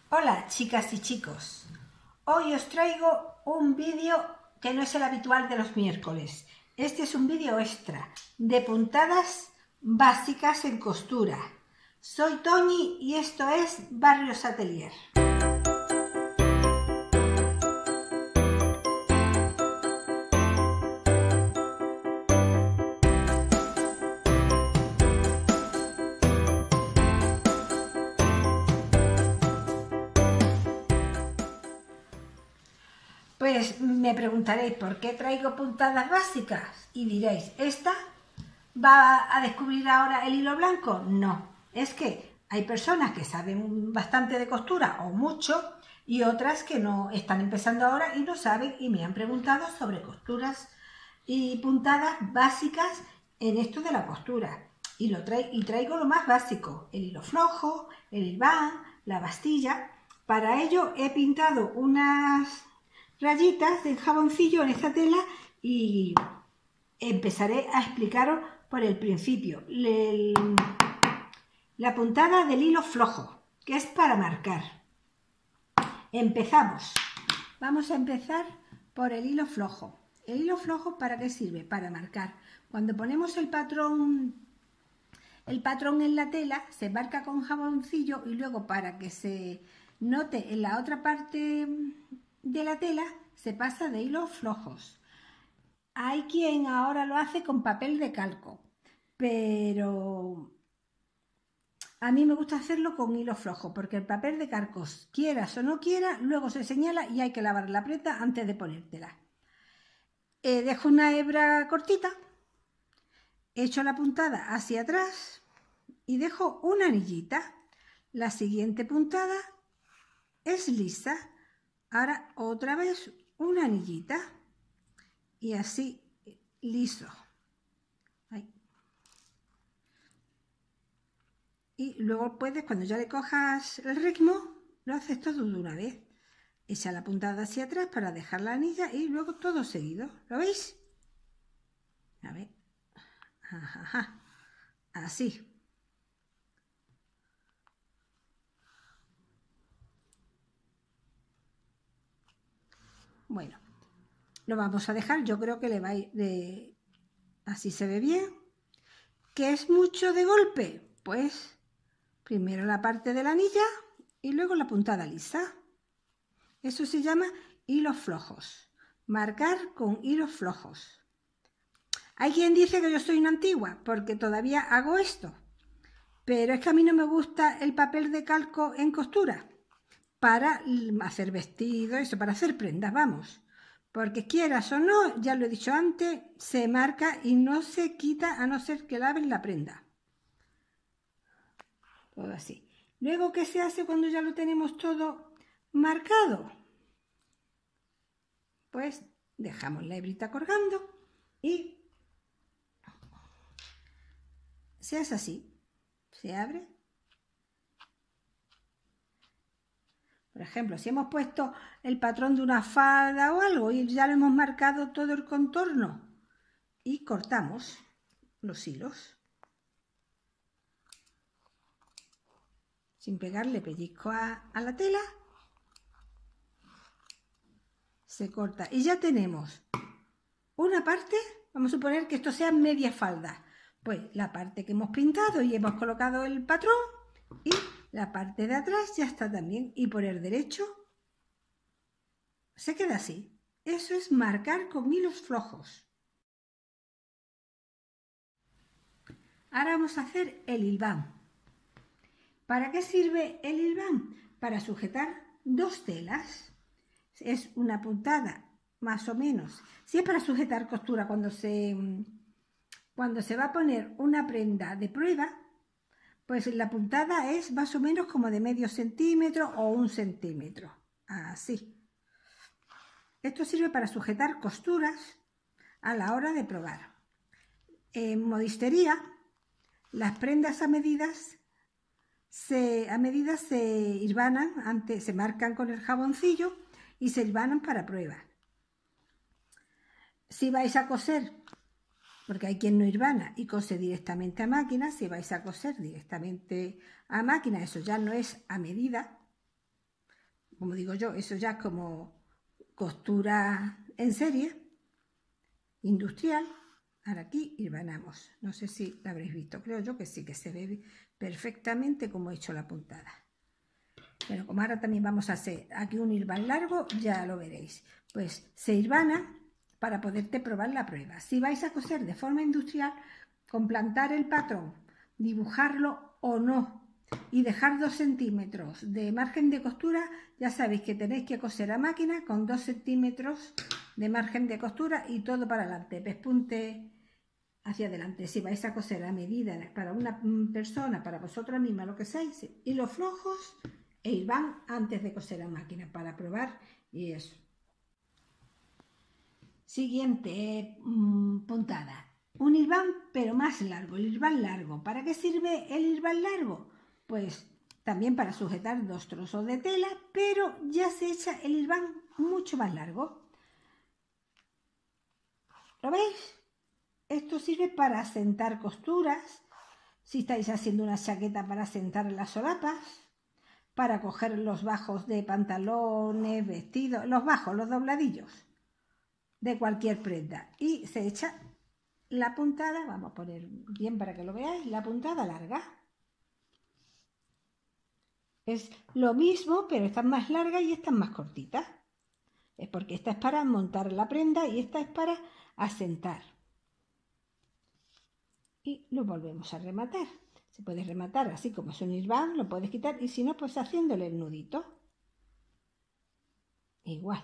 Hola chicas y chicos, hoy os traigo un vídeo que no es el habitual de los miércoles. Este es un vídeo extra de puntadas básicas en costura. Soy Toñi y esto es Barrios Atelier. Pues me preguntaréis por qué traigo puntadas básicas y diréis, ¿esta va a descubrir ahora el hilo blanco? No, es que hay personas que saben bastante de costura o mucho y otras que no están empezando ahora y no saben y me han preguntado sobre costuras y puntadas básicas en esto de la costura. Y traigo lo más básico, el hilo flojo, el hilván, la bastilla. Para ello he pintado unas rayitas de jaboncillo en esta tela y empezaré a explicaros por el principio. La puntada del hilo flojo, que es para marcar. Empezamos. Vamos a empezar por el hilo flojo. ¿El hilo flojo para qué sirve? Para marcar. Cuando ponemos el patrón en la tela, se marca con jaboncillo y luego para que se note en la otra parte de la tela, se pasa de hilos flojos. Hay quien ahora lo hace con papel de calco, pero a mí me gusta hacerlo con hilo flojo, porque el papel de calco, quieras o no quieras, luego se señala y hay que lavar la prenda antes de ponértela. Dejo una hebra cortita, echo la puntada hacia atrás y dejo una anillita. La siguiente puntada es lisa. Ahora otra vez una anillita y así liso. Ahí. Y luego puedes, cuando ya le cojas el ritmo, lo haces todo de una vez. Echa la puntada hacia atrás para dejar la anilla y luego todo seguido. ¿Lo veis? A ver. Ajá. Así. Bueno, lo vamos a dejar. Yo creo que le va a ir así se ve bien. ¿Qué es mucho de golpe? Pues primero la parte de la anilla y luego la puntada lisa. Eso se llama hilos flojos. Marcar con hilos flojos. Hay quien dice que yo soy una antigua porque todavía hago esto. Pero es que a mí no me gusta el papel de calco en costura. Para hacer vestidos, eso, para hacer prendas, vamos. Porque quieras o no, ya lo he dicho antes, se marca y no se quita a no ser que laven la prenda. Todo así. Luego, ¿qué se hace cuando ya lo tenemos todo marcado? Pues dejamos la hebrita colgando y se hace así. Se abre. Por ejemplo, si hemos puesto el patrón de una falda o algo y ya lo hemos marcado todo el contorno y cortamos los hilos sin pegarle pellizco a la tela, se corta y ya tenemos una parte. Vamos a suponer que esto sea media falda, pues la parte que hemos pintado y hemos colocado el patrón y la parte de atrás ya está también, y por el derecho se queda así. Eso es marcar con hilos flojos. Ahora vamos a hacer el hilván. ¿Para qué sirve el hilván? Para sujetar dos telas. Es una puntada más o menos. Si es para sujetar costura cuando se va a poner una prenda de prueba, pues la puntada es más o menos como de medio centímetro o 1 centímetro. Así. Esto sirve para sujetar costuras a la hora de probar. En modistería, las prendas a medidas se hilvanan, antes se marcan con el jaboncillo y se hilvanan para prueba. Si vais a coser, porque hay quien no hilvana y cose directamente a máquina, si vais a coser directamente a máquina, eso ya no es a medida, como digo yo, eso ya es como costura en serie, industrial. Ahora aquí hilvanamos. No sé si la habréis visto, creo yo que sí, que se ve perfectamente como he hecho la puntada. Bueno, como ahora también vamos a hacer aquí un hilvan largo, ya lo veréis. Pues se hilvana para poderte probar la prueba. Si vais a coser de forma industrial, con plantar el patrón, dibujarlo o no y dejar 2 centímetros de margen de costura, ya sabéis que tenéis que coser a máquina con 2 centímetros de margen de costura y todo para adelante, pespunte hacia adelante. Si vais a coser a medida para una persona, para vosotras mismas, lo que seáis, hilos flojos e hilvan antes de coser a máquina para probar y eso. Siguiente puntada. Un hilván pero más largo, el hilván largo. ¿Para qué sirve el hilván largo? Pues también para sujetar 2 trozos de tela, pero ya se echa el hilván mucho más largo. ¿Lo veis? Esto sirve para asentar costuras, si estáis haciendo una chaqueta para asentar las solapas, para coger los bajos de pantalones, vestidos, los bajos, los dobladillos de cualquier prenda. Y se echa la puntada, vamos a poner bien para que lo veáis, la puntada larga. Es lo mismo, pero esta es más larga y esta es más cortita. Es porque esta es para montar la prenda y esta es para asentar. Y lo volvemos a rematar. Se puede rematar así como es un hilván, lo puedes quitar y si no, pues haciéndole el nudito. Igual.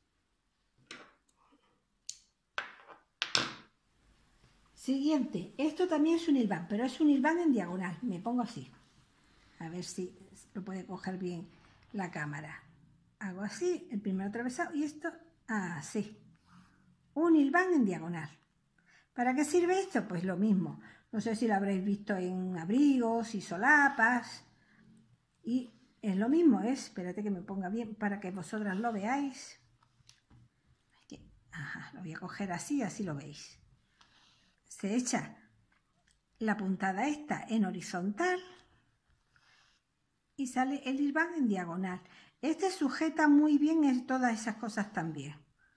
Siguiente, esto también es un hilván, pero es un hilván en diagonal. Me pongo así. A ver si lo puede coger bien la cámara. Hago así, el primer atravesado y esto así. Un hilván en diagonal. ¿Para qué sirve esto? Pues lo mismo. No sé si lo habréis visto en abrigos y solapas. Y es lo mismo, espérate que me ponga bien para que vosotras lo veáis. Ajá, lo voy a coger así, así lo veis. Se echa la puntada esta en horizontal y sale el hilván en diagonal. Este sujeta muy bien en todas esas cosas también.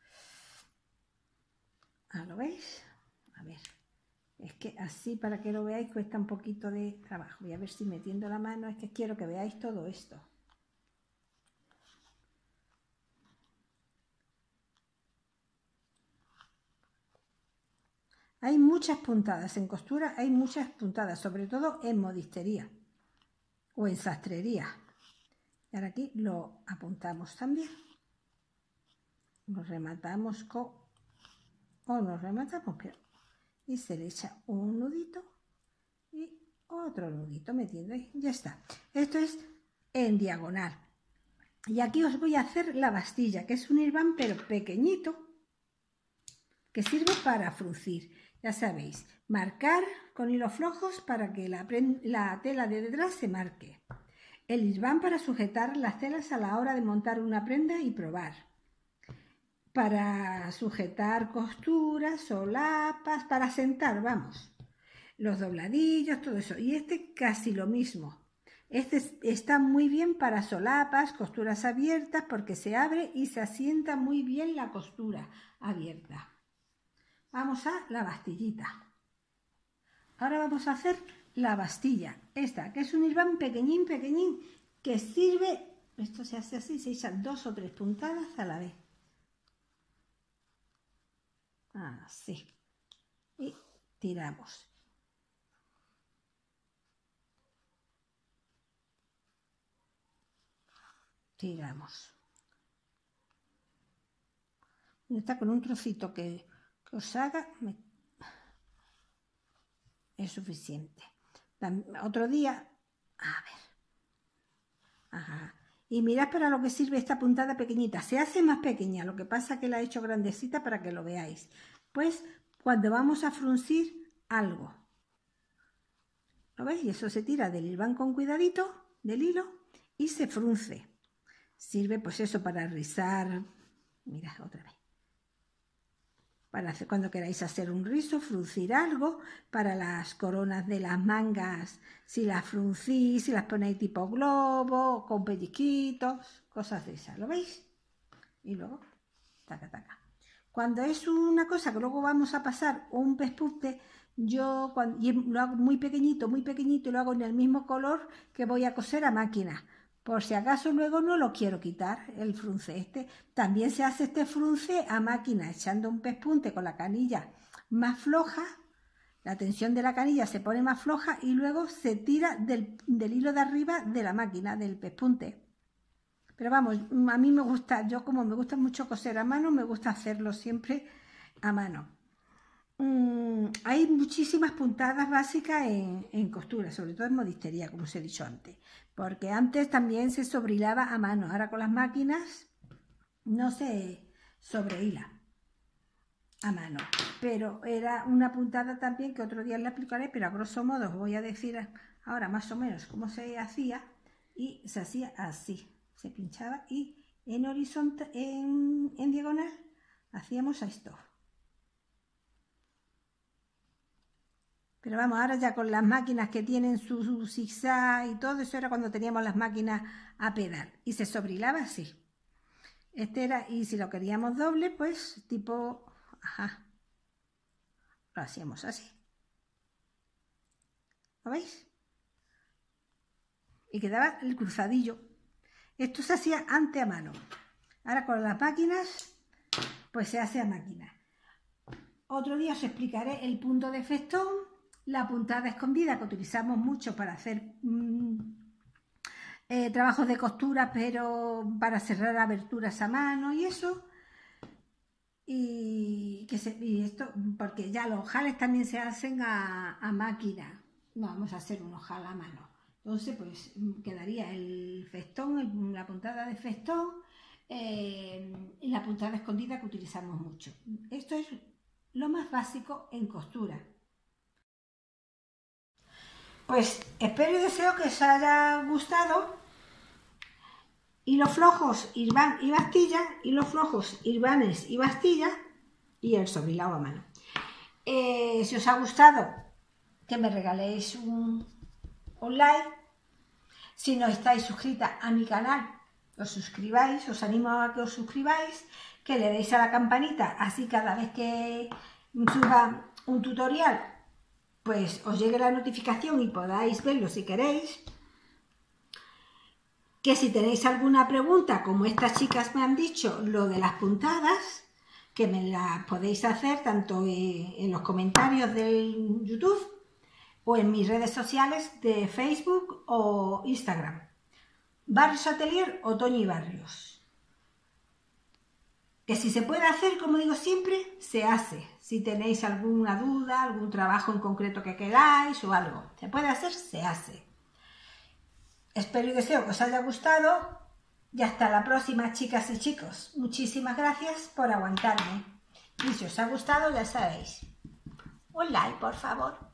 ¿Lo veis? A ver, es que así para que lo veáis cuesta un poquito de trabajo. Voy a ver si metiendo la mano, es que quiero que veáis todo esto. Hay muchas puntadas en costura, hay muchas puntadas, sobre todo en modistería o en sastrería. Y ahora aquí lo apuntamos también. Lo rematamos con... o nos rematamos, pero... y se le echa un nudito y otro nudito metiendo ahí. Ya está. Esto es en diagonal. Y aquí os voy a hacer la bastilla, que es un hilván pero pequeñito, que sirve para fruncir. Ya sabéis, marcar con hilos flojos para que la tela de detrás se marque. El hilván para sujetar las telas a la hora de montar una prenda y probar. Para sujetar costuras, solapas, para sentar, vamos. Los dobladillos, todo eso. Y este casi lo mismo. Este está muy bien para solapas, costuras abiertas, porque se abre y se asienta muy bien la costura abierta. Vamos a la bastillita. Ahora vamos a hacer la bastilla. Esta, que es un hilván pequeñín, pequeñín, que sirve... Esto se hace así, se echan 2 o 3 puntadas a la vez. Así. Y tiramos. Tiramos. Está con un trocito que os haga, es suficiente. Otro día, a ver. Ajá. Y mirad para lo que sirve esta puntada pequeñita. Se hace más pequeña, lo que pasa es que la he hecho grandecita para que lo veáis. Pues cuando vamos a fruncir algo. ¿Lo veis? Y eso se tira del hilván con cuidadito, del hilo, y se frunce. Sirve pues eso para rizar. Mirad otra vez. para hacer, cuando queráis hacer un rizo, fruncir algo, para las coronas de las mangas, si las fruncís, si las ponéis tipo globo, con pellizquitos, cosas de esas, ¿lo veis? Y luego, taca, taca. Cuando es una cosa que luego vamos a pasar un pespunte, yo lo hago muy pequeñito y lo hago en el mismo color que voy a coser a máquina. Por si acaso luego no lo quiero quitar, el frunce este. También se hace este frunce a máquina, echando un pespunte con la canilla más floja. La tensión de la canilla se pone más floja y luego se tira del hilo de arriba de la máquina, del pespunte. Pero vamos, a mí me gusta, yo como me gusta mucho coser a mano, me gusta hacerlo siempre a mano. Hay muchísimas puntadas básicas en costura, sobre todo en modistería, como os he dicho antes, porque antes también se sobrehilaba a mano, ahora con las máquinas no se sobrehila a mano, pero era una puntada también que otro día la explicaré, pero a grosso modo os voy a decir ahora más o menos cómo se hacía, y se hacía así, se pinchaba y en horizontal, en diagonal hacíamos esto. Pero vamos, ahora ya con las máquinas que tienen su zigzag y todo, eso era cuando teníamos las máquinas a pedal y se sobrehilaba así. Este era, y si lo queríamos doble, pues tipo, ajá, lo hacíamos así. ¿Lo veis? Y quedaba el cruzadillo. Esto se hacía antes a mano. Ahora con las máquinas, pues se hace a máquina. Otro día os explicaré el punto de festón, la puntada escondida que utilizamos mucho para hacer trabajos de costura, pero para cerrar aberturas a mano y eso. Y esto, porque ya los ojales también se hacen a máquina. No vamos a hacer un ojal a mano. Entonces, pues quedaría el festón, la puntada de festón y la puntada escondida que utilizamos mucho. Esto es lo más básico en costura. Pues espero y deseo que os haya gustado. Hilos flojos, Irván y Bastilla, hilos flojos, Irvanes y Bastilla, y el sobrehilado a mano. Si os ha gustado, que me regaléis un like. Si no estáis suscritas a mi canal, os suscribáis, os animo a que os suscribáis, que le deis a la campanita, así cada vez que suba un tutorial, pues os llegue la notificación y podáis verlo si queréis. Que si tenéis alguna pregunta, como estas chicas me han dicho, lo de las puntadas, que me las podéis hacer tanto en los comentarios del YouTube o en mis redes sociales de Facebook o Instagram. Barrios Atelier o Toñi Barrios. Que si se puede hacer, como digo siempre, se hace. Si tenéis alguna duda, algún trabajo en concreto que queráis o algo, se puede hacer, se hace. Espero y deseo que os haya gustado y hasta la próxima, chicas y chicos. Muchísimas gracias por aguantarme. Y si os ha gustado, ya sabéis, un like, por favor.